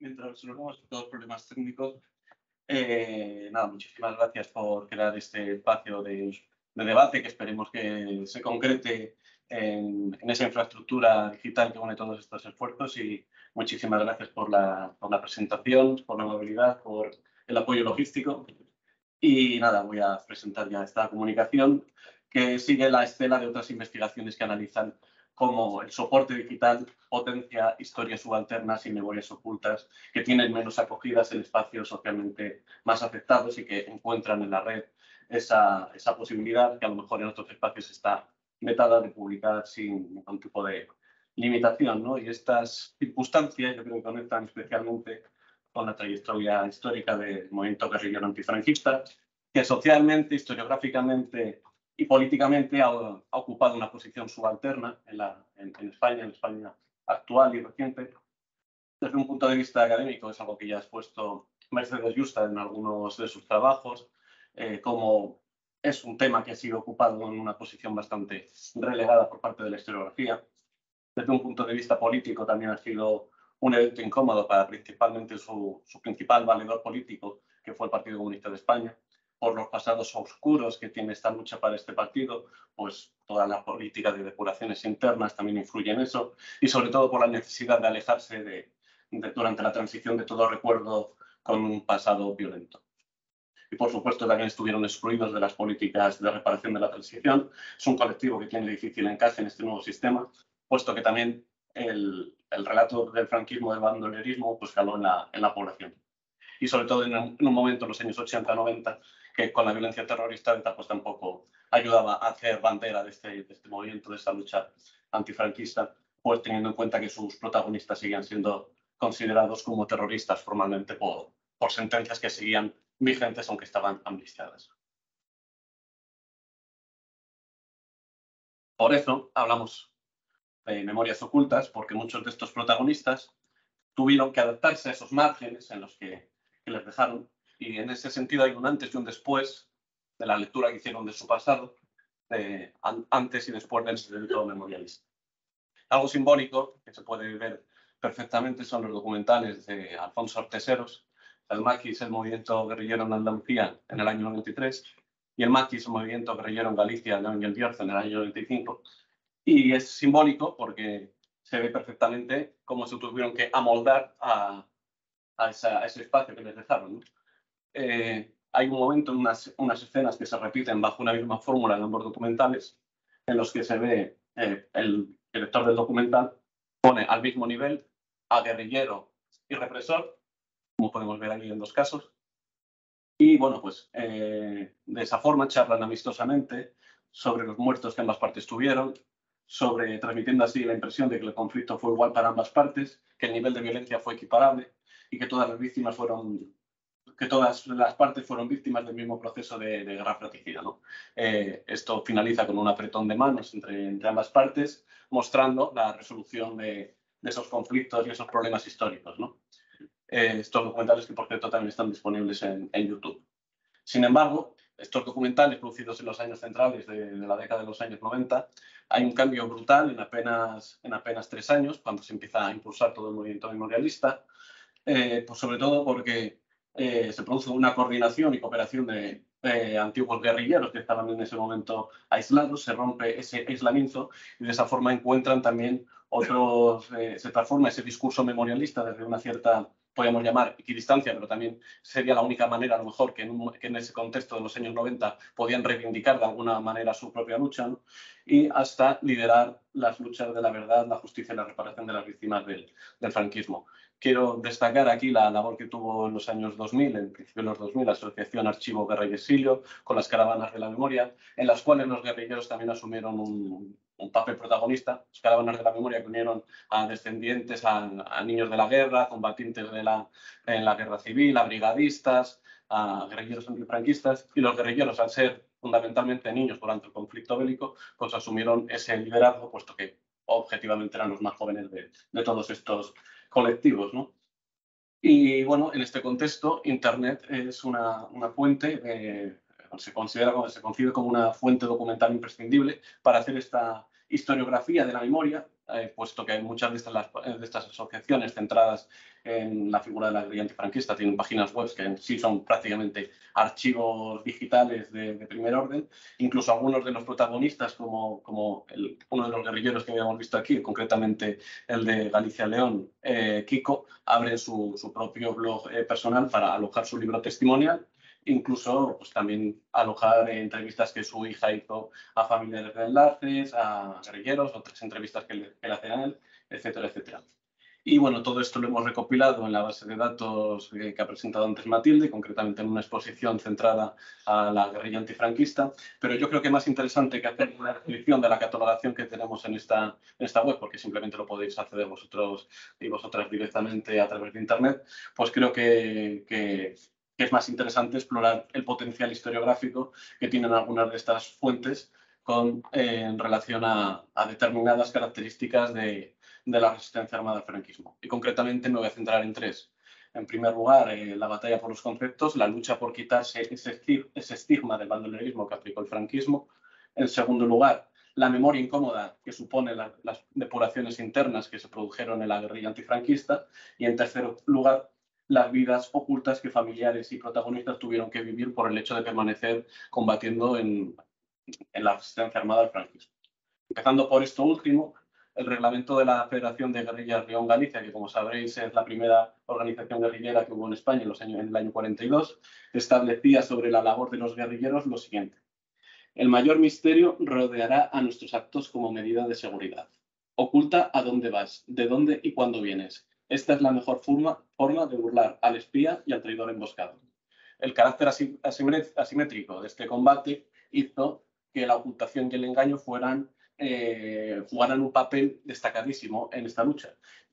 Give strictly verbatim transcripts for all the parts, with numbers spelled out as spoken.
mientras resolvemos los problemas técnicos. Eh, nada, muchísimas gracias por crear este espacio de, de debate que esperemos que se concrete en, en esa infraestructura digital que une todos estos esfuerzos, y muchísimas gracias por la, por la presentación, por la amabilidad, por el apoyo logístico. Y nada, voy a presentar ya esta comunicación que sigue la estela de otras investigaciones que analizan cómo el soporte digital potencia historias subalternas y memorias ocultas que tienen menos acogidas en espacios socialmente más afectados y que encuentran en la red esa, esa posibilidad que a lo mejor en otros espacios está vetada de publicar sin ningún tipo de limitación, ¿no? Y estas circunstancias yo creo que conectan especialmente con la trayectoria histórica del movimiento guerrillero antifranquista, que socialmente, historiográficamente y políticamente ha, ha ocupado una posición subalterna en, la, en, en España, en España actual y reciente. Desde un punto de vista académico es algo que ya ha expuesto Mercedes Yusta en algunos de sus trabajos, eh, como es un tema que ha sido ocupado en una posición bastante relegada por parte de la historiografía. Desde un punto de vista político también ha sido un evento incómodo para principalmente su, su principal valedor político, que fue el Partido Comunista de España, por los pasados oscuros que tiene esta lucha para este partido, pues toda la política de depuraciones internas también influye en eso, y sobre todo por la necesidad de alejarse de, de, durante la transición de todo recuerdo con un pasado violento. Y por supuesto también estuvieron excluidos de las políticas de reparación de la transición. Es un colectivo que tiene difícil encaje en este nuevo sistema, puesto que también el, el relato del franquismo, del bandolerismo, pues caló en la, en la población. Y sobre todo en un, en un momento, en los años ochenta noventa, que con la violencia terrorista pues tampoco ayudaba a hacer bandera de este, de este movimiento, de esta lucha antifranquista, pues teniendo en cuenta que sus protagonistas seguían siendo considerados como terroristas formalmente por, por sentencias que seguían vigentes aunque estaban amnistiadas. Por eso hablamos de memorias ocultas, porque muchos de estos protagonistas tuvieron que adaptarse a esos márgenes en los que, que les dejaron, y en ese sentido hay un antes y un después de la lectura que hicieron de su pasado, de an antes y después del movimiento memorialista. Algo simbólico que se puede ver perfectamente son los documentales de Alfonso Arteseros, el Maquis, el movimiento guerrillero en Andalucía en el año noventa y tres, y el Maquis, el movimiento guerrillero en Galicia, León y el Bierzo, en el año noventa y cinco. Y es simbólico porque se ve perfectamente cómo se tuvieron que amoldar a, a, esa, a ese espacio que les dejaron, ¿no? Eh, hay un momento, unas, unas escenas que se repiten bajo una misma fórmula en ambos documentales, en los que se ve eh, el director del documental pone al mismo nivel a guerrillero y represor, como podemos ver aquí en dos casos, y bueno, pues eh, de esa forma charlan amistosamente sobre los muertos que ambas partes tuvieron, sobre transmitiendo así la impresión de que el conflicto fue igual para ambas partes, que el nivel de violencia fue equiparable y que todas las víctimas fueron, que todas las partes fueron víctimas del mismo proceso de, de guerra fratricida, ¿no? Eh, esto finaliza con un apretón de manos entre, entre ambas partes, mostrando la resolución de, de esos conflictos y esos problemas históricos, ¿no? Eh, estos documentales que, por cierto, también están disponibles en, en YouTube. Sin embargo, estos documentales producidos en los años centrales de, de la década de los años noventa, hay un cambio brutal en apenas, en apenas tres años, cuando se empieza a impulsar todo el movimiento memorialista, eh, pues sobre todo porque eh, se produce una coordinación y cooperación de eh, antiguos guerrilleros que estaban en ese momento aislados, se rompe ese aislamiento y de esa forma encuentran también otros, eh, se transforma ese discurso memorialista desde una cierta, podríamos llamar, equidistancia, pero también sería la única manera, a lo mejor, que en, un, que en ese contexto de los años noventa podían reivindicar de alguna manera su propia lucha, ¿no? Y hasta liderar las luchas de la verdad, la justicia y la reparación de las víctimas del, del franquismo. Quiero destacar aquí la labor que tuvo en los años dos mil, en principio de los dos mil, la Asociación Archivo Guerra y Exilio, con las caravanas de la memoria, en las cuales los guerrilleros también asumieron un, un papel protagonista. Las caravanas de la memoria que unieron a descendientes, a, a niños de la guerra, combatientes de la, en la guerra civil, a brigadistas, a guerrilleros antifranquistas, y los guerrilleros, al ser fundamentalmente niños durante el conflicto bélico, pues asumieron ese liderazgo, puesto que objetivamente eran los más jóvenes de, de todos estos colectivos, ¿no? Y bueno, en este contexto, Internet es una, una fuente, de, se considera, se concibe como una fuente documental imprescindible para hacer esta, historiografía de la memoria, eh, puesto que muchas de estas, de estas asociaciones centradas en la figura de la guerrilla antifranquista tienen páginas web que en sí son prácticamente archivos digitales de, de primer orden. Incluso algunos de los protagonistas, como, como el, uno de los guerrilleros que habíamos visto aquí, concretamente el de Galicia León, eh, Kiko, abren su, su propio blog eh, personal para alojar su libro testimonial. Incluso pues, también alojar eh, entrevistas que su hija hizo a familiares de enlaces, a guerrilleros, otras entrevistas que le, que le hacen a él, etcétera, etcétera. Y bueno, todo esto lo hemos recopilado en la base de datos que ha presentado antes Matilde, concretamente en una exposición centrada a la guerrilla antifranquista. Pero yo creo que más interesante que hacer una descripción de la catalogación que tenemos en esta, en esta web, porque simplemente lo podéis acceder vosotros y vosotras directamente a través de Internet, pues creo que, que, que es más interesante explorar el potencial historiográfico que tienen algunas de estas fuentes con, eh, en relación a, a determinadas características de de la resistencia armada al franquismo. Y concretamente me voy a centrar en tres. En primer lugar, eh, la batalla por los conceptos, la lucha por quitarse ese, ese estigma del bandolerismo que aplicó el franquismo. En segundo lugar, la memoria incómoda que supone la, las depuraciones internas que se produjeron en la guerrilla antifranquista. Y en tercer lugar, las vidas ocultas que familiares y protagonistas tuvieron que vivir por el hecho de permanecer combatiendo en, en la resistencia armada al franquismo. Empezando por esto último, el reglamento de la Federación de Guerrillas León Galicia, que como sabréis es la primera organización guerrillera que hubo en España en, los años, en el año cuarenta y dos, establecía sobre la labor de los guerrilleros lo siguiente. El mayor misterio rodeará a nuestros actos como medida de seguridad. Oculta a dónde vas, de dónde y cuándo vienes. Esta es la mejor forma, forma de burlar al espía y al traidor emboscado. El carácter asimétrico de este combate hizo que la ocultación y el engaño fueran Eh, jugaran un papel destacadísimo en esta lucha.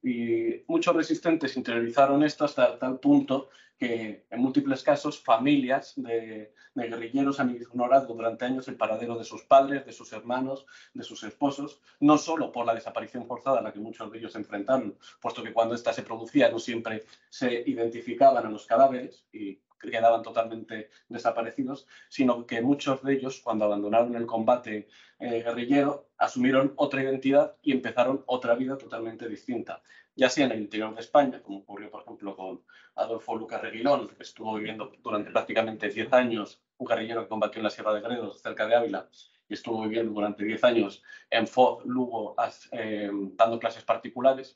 Y muchos resistentes interiorizaron esto hasta tal punto que en múltiples casos familias de, de guerrilleros han ignorado durante años el paradero de sus padres, de sus hermanos, de sus esposos, no solo por la desaparición forzada a la que muchos de ellos se enfrentaron, puesto que cuando ésta se producía no siempre se identificaban a los cadáveres y quedaban totalmente desaparecidos, sino que muchos de ellos, cuando abandonaron el combate eh, guerrillero, asumieron otra identidad y empezaron otra vida totalmente distinta, ya sea en el interior de España, como ocurrió, por ejemplo, con Adolfo Lucas Reguilón, que estuvo viviendo durante prácticamente diez años, un guerrillero que combatió en la Sierra de Gredos, cerca de Ávila, y estuvo viviendo durante diez años en Foz, Lugo, eh, dando clases particulares,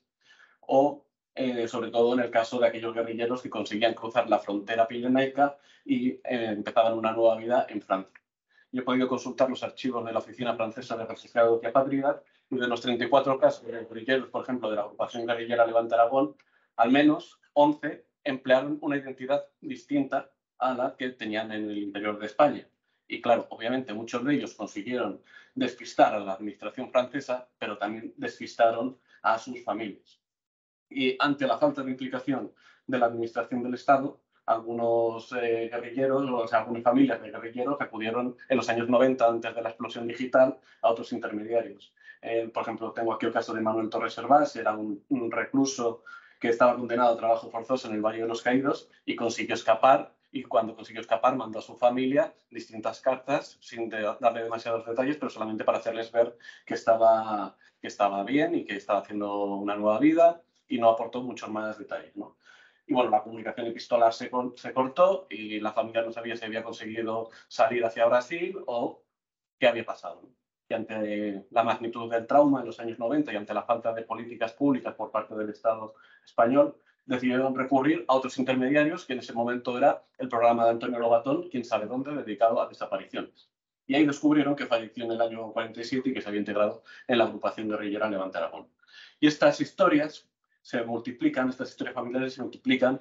o Eh, sobre todo en el caso de aquellos guerrilleros que conseguían cruzar la frontera pirenaica y eh, empezaban una nueva vida en Francia. Yo he podido consultar los archivos de la Oficina Francesa de Refugiados y Apátridas y de los treinta y cuatro casos de guerrilleros, por ejemplo, de la agrupación guerrillera Levante Aragón, al menos once emplearon una identidad distinta a la que tenían en el interior de España. Y claro, obviamente muchos de ellos consiguieron despistar a la administración francesa, pero también despistaron a sus familias. Y ante la falta de implicación de la administración del Estado, algunos eh, guerrilleros, o sea, algunas familias de guerrilleros acudieron en los años noventa, antes de la explosión digital, a otros intermediarios. Eh, por ejemplo, tengo aquí el caso de Manuel Torres Hervás, era un, un recluso que estaba condenado a trabajo forzoso en el Valle de los Caídos y consiguió escapar, y cuando consiguió escapar mandó a su familia distintas cartas, sin de, darle demasiados detalles, pero solamente para hacerles ver que estaba, que estaba bien y que estaba haciendo una nueva vida, y no aportó muchos más detalles, ¿no? Y bueno, la comunicación epistolar se, se cortó y la familia no sabía si había conseguido salir hacia Brasil o qué había pasado, ¿no? Y ante la magnitud del trauma en los años noventa y ante la falta de políticas públicas por parte del Estado español, decidieron recurrir a otros intermediarios, que en ese momento era el programa de Antonio Lobatón, quién sabe dónde, dedicado a desapariciones. Y ahí descubrieron que falleció en el año cuarenta y siete y que se había integrado en la agrupación guerrillera Levante Aragón. Y estas historias se multiplican, estas historias familiares se multiplican,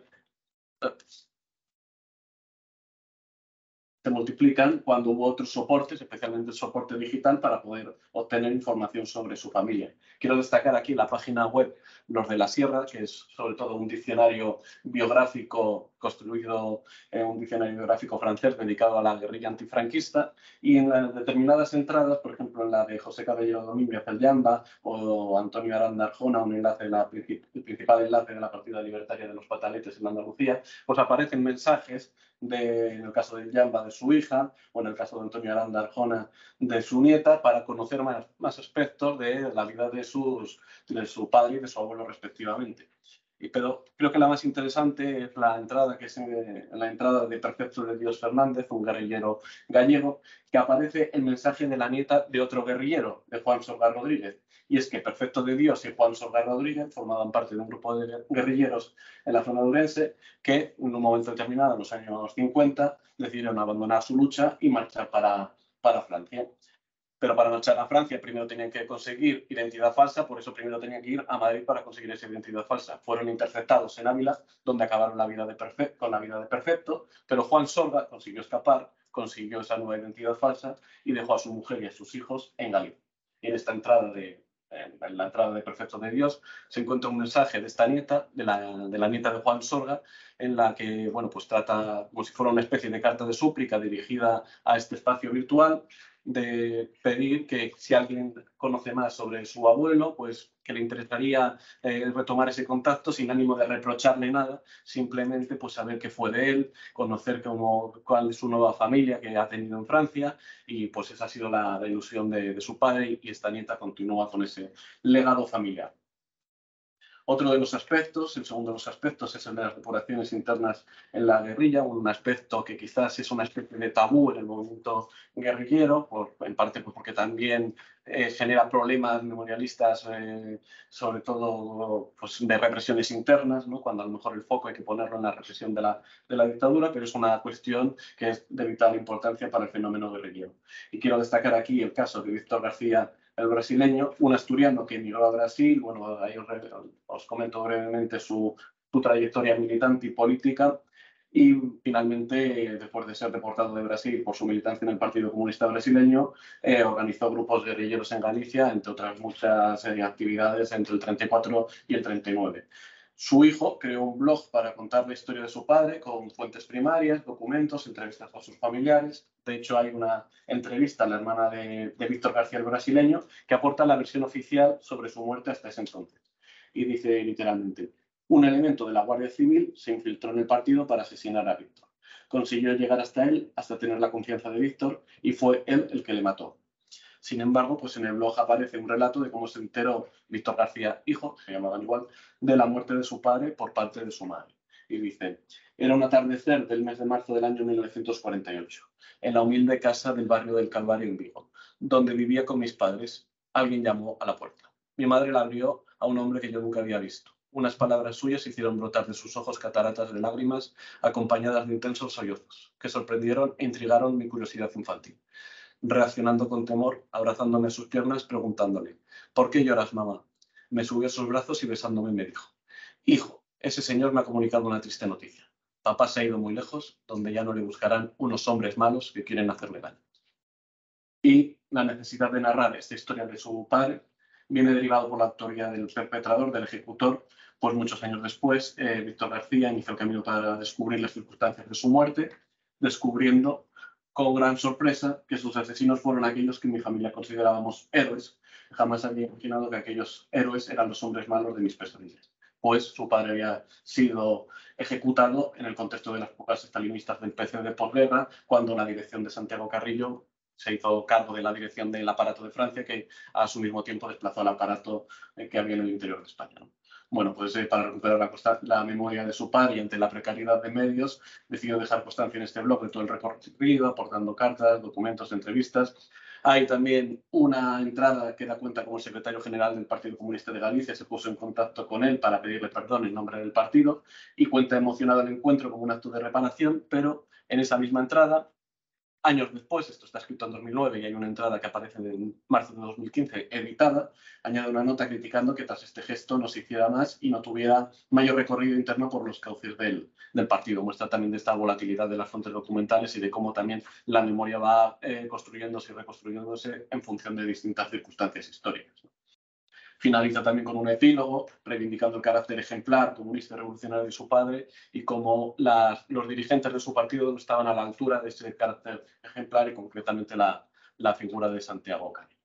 se multiplican cuando hubo otros soportes, especialmente el soporte digital, para poder obtener información sobre su familia. Quiero destacar aquí la página web Los de la Sierra, que es sobre todo un diccionario biográfico construido eh, un diccionario biográfico francés dedicado a la guerrilla antifranquista, y en las determinadas entradas, por ejemplo en la de José Caballero Domínguez el Llamba o Antonio Aranda Arjona, un enlace de la, el principal enlace de la partida libertaria de los Pataletes en Andalucía, pues aparecen mensajes de, en el caso de Llamba, de su hija, o en el caso de Antonio Aranda Arjona, de su nieta, para conocer más, más aspectos de la vida de, sus, de su padre y de su abuelo respectivamente. Y, pero creo que la más interesante es la entrada, que es eh, la entrada de Perfecto de Dios Fernández, un guerrillero gallego, que aparece el mensaje de la nieta de otro guerrillero, de Juan Sorga Rodríguez. Y es que Perfecto de Dios y Juan Sorga Rodríguez formaban parte de un grupo de guerrilleros en la zona de Ourense que en un momento determinado, en los años cincuenta, decidieron abandonar su lucha y marchar para, para Francia. Pero para marchar a Francia primero tenían que conseguir identidad falsa, por eso primero tenían que ir a Madrid para conseguir esa identidad falsa. Fueron interceptados en Ávila, donde acabaron la vida de Perfecto, con la vida de Perfecto, pero Juan Sorga consiguió escapar, consiguió esa nueva identidad falsa y dejó a su mujer y a sus hijos en Galicia. Y en esta entrada de, en la entrada de Perfecto de Dios se encuentra un mensaje de esta nieta, de la, de la nieta de Juan Sorga, en la que, bueno, pues trata como si fuera una especie de carta de súplica dirigida a este espacio virtual, de pedir que si alguien conoce más sobre su abuelo, pues que le interesaría eh, retomar ese contacto sin ánimo de reprocharle nada, simplemente pues saber qué fue de él, conocer cómo, cuál es su nueva familia que ha tenido en Francia, y pues esa ha sido la, la ilusión de, de su padre, y esta nieta continúa con ese legado familiar. Otro de los aspectos, el segundo de los aspectos, es el de las depuraciones internas en la guerrilla, un aspecto que quizás es una especie de tabú en el movimiento guerrillero, por, en parte pues porque también eh, genera problemas memorialistas, eh, sobre todo pues, de represiones internas, ¿no? Cuando a lo mejor el foco hay que ponerlo en la represión de la, de la dictadura, pero es una cuestión que es de vital importancia para el fenómeno guerrillero. Y quiero destacar aquí el caso de Víctor García, el brasileño, un asturiano que emigró a Brasil. Bueno, ahí os, os comento brevemente su, su trayectoria militante y política, y finalmente, después de ser deportado de Brasil por su militancia en el Partido Comunista Brasileño, eh, organizó grupos guerrilleros en Galicia, entre otras muchas eh, actividades entre el treinta y cuatro y el treinta y nueve. Su hijo creó un blog para contar la historia de su padre con fuentes primarias, documentos, entrevistas a sus familiares. De hecho, hay una entrevista a la hermana de, de Víctor García, el brasileño, que aporta la versión oficial sobre su muerte hasta ese entonces. Y dice literalmente: un elemento de la Guardia Civil se infiltró en el partido para asesinar a Víctor. Consiguió llegar hasta él, hasta tener la confianza de Víctor, y fue él el que le mató. Sin embargo, pues en el blog aparece un relato de cómo se enteró Víctor García, hijo, se llamaban igual, de la muerte de su padre por parte de su madre. Y dice: era un atardecer del mes de marzo del año mil novecientos cuarenta y ocho, en la humilde casa del barrio del Calvario en Vigo, donde vivía con mis padres. Alguien llamó a la puerta. Mi madre la abrió a un hombre que yo nunca había visto. Unas palabras suyas hicieron brotar de sus ojos cataratas de lágrimas, acompañadas de intensos sollozos, que sorprendieron e intrigaron mi curiosidad infantil. Reaccionando con temor, abrazándome sus piernas, preguntándole: ¿por qué lloras, mamá? Me subió a sus brazos y besándome me dijo: hijo, ese señor me ha comunicado una triste noticia. Papá se ha ido muy lejos, donde ya no le buscarán unos hombres malos que quieren hacerle daño. Y la necesidad de narrar esta historia de su padre viene derivado por la autoría del perpetrador, del ejecutor, pues muchos años después, eh, Víctor García inició el camino para descubrir las circunstancias de su muerte, descubriendo con gran sorpresa que sus asesinos fueron aquellos que mi familia considerábamos héroes. Jamás había imaginado que aquellos héroes eran los hombres malos de mis pesadillas, pues su padre había sido ejecutado en el contexto de las pocas estalinistas del P C de posguerra, cuando la dirección de Santiago Carrillo se hizo cargo de la dirección del aparato de Francia, que a su mismo tiempo desplazó al aparato eh, que había en el interior de España, ¿no? Bueno, pues eh, para recuperar la, la memoria de su padre y ante la precariedad de medios, decidió dejar constancia en este blog de todo el recorrido, aportando cartas, documentos, entrevistas. Hay también una entrada que da cuenta como el secretario general del Partido Comunista de Galicia se puso en contacto con él para pedirle perdón en nombre del partido, y cuenta emocionado el encuentro como un acto de reparación, pero en esa misma entrada, años después, esto está escrito en dos mil nueve y hay una entrada que aparece en marzo de dos mil quince editada, añade una nota criticando que tras este gesto no se hiciera más y no tuviera mayor recorrido interno por los cauces del, del partido. Muestra también de esta volatilidad de las fuentes documentales y de cómo también la memoria va eh, construyéndose y reconstruyéndose en función de distintas circunstancias históricas, ¿no? Finaliza también con un epílogo reivindicando el carácter ejemplar, comunista y revolucionario de su padre y cómo las, los dirigentes de su partido no estaban a la altura de ese carácter ejemplar y concretamente la, la figura de Santiago Caño.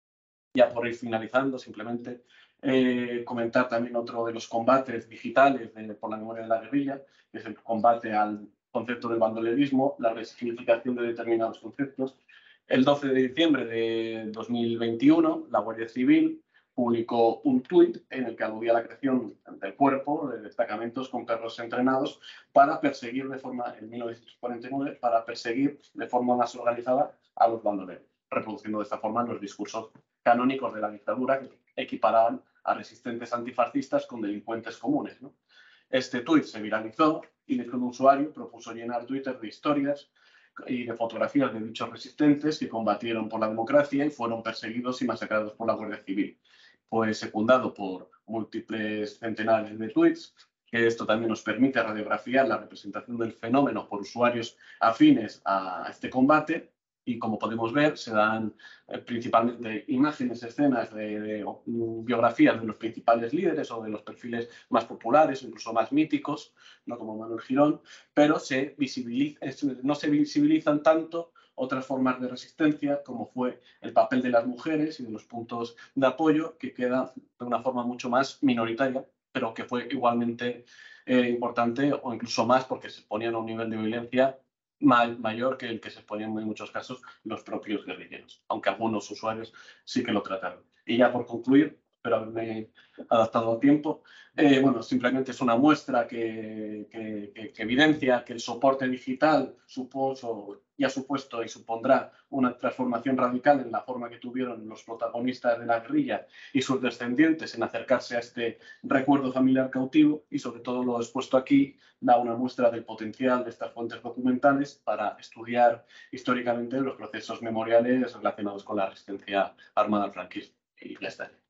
Ya por ir finalizando, simplemente eh, comentar también otro de los combates digitales de, por la memoria de la guerrilla, que es el combate al concepto del bandolerismo, la resignificación de determinados conceptos. El doce de diciembre de dos mil veintiuno, la Guardia Civil publicó un tuit en el que aludía a la creación del cuerpo de destacamentos con perros entrenados para perseguir de forma, en mil novecientos cuarenta y nueve, para perseguir de forma más organizada a los bandoleros, reproduciendo de esta forma los discursos canónicos de la dictadura que equiparaban a resistentes antifascistas con delincuentes comunes, ¿no? Este tuit se viralizó y un usuario propuso llenar Twitter de historias y de fotografías de dichos resistentes que combatieron por la democracia y fueron perseguidos y masacrados por la Guardia Civil. Fue secundado por múltiples centenares de tweets, que esto también nos permite radiografiar la representación del fenómeno por usuarios afines a este combate. Y como podemos ver, se dan eh, principalmente imágenes, escenas de, de, de biografías de los principales líderes o de los perfiles más populares, incluso más míticos, no como Manuel Girón, pero se visibiliza, no se visibilizan tanto otras formas de resistencia, como fue el papel de las mujeres y de los puntos de apoyo, que queda de una forma mucho más minoritaria, pero que fue igualmente eh, importante o incluso más porque se ponían a un nivel de violencia mayor que el que se ponían en muchos casos los propios guerrilleros, aunque algunos usuarios sí que lo trataron. Y ya por concluir, espero haberme adaptado a tiempo, eh, bueno, simplemente es una muestra que, que, que, que evidencia que el soporte digital supuso, y ha supuesto y supondrá una transformación radical en la forma que tuvieron los protagonistas de la guerrilla y sus descendientes en acercarse a este recuerdo familiar cautivo, y sobre todo lo expuesto aquí da una muestra del potencial de estas fuentes documentales para estudiar históricamente los procesos memoriales relacionados con la resistencia armada al franquismo. Y ya está.